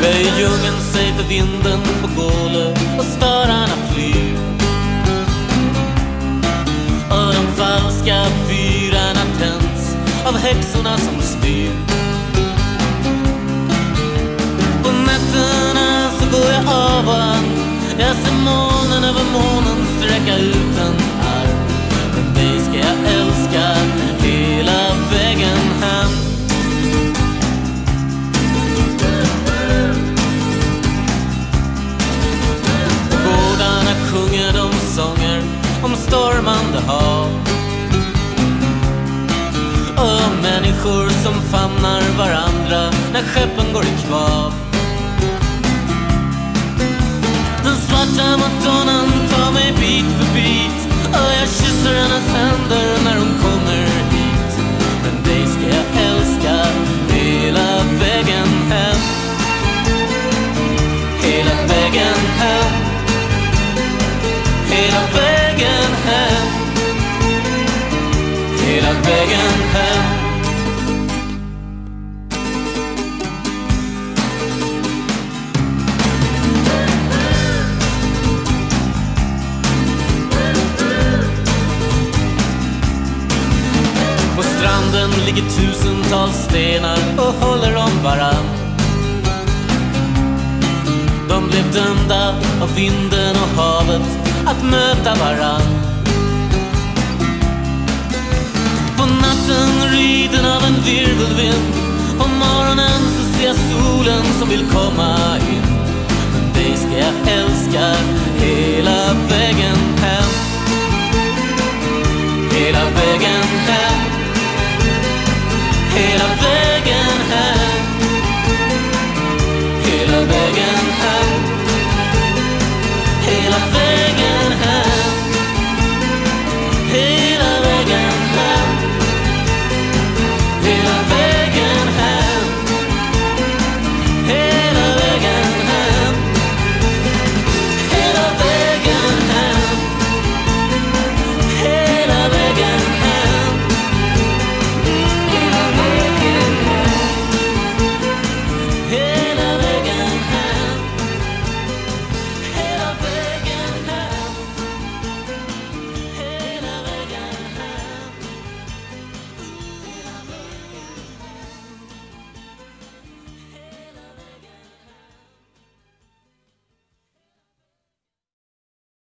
Böjer djungeln sig för vinden på Gåle och störarna flyr. Och de falska fyrarna tänds av häxorna som styr. På nätterna så går jag av och an. Jag ser månen över månen sträcka ut en arm. Men dig ska jag älska hela vägen hem. På gårdarna sjunger de sånger om stormande hav och människor som famnar varandra när skeppen går i kvav. Den svarta madonnan tar mig bit för bit och jag kysser hennes händer när hon kommer hit. Men dig ska jag älska hela vägen hem. Hela vägen hem. Hela vägen hem. Hela vägen hem. På stranden ligger tusentals stenar och håller om varann. De blev dömda av vinden och havet att möta varann. På natten riden av en virvelvind. På morgonen så ser jag solen som vill komma in. Men dig ska jag älska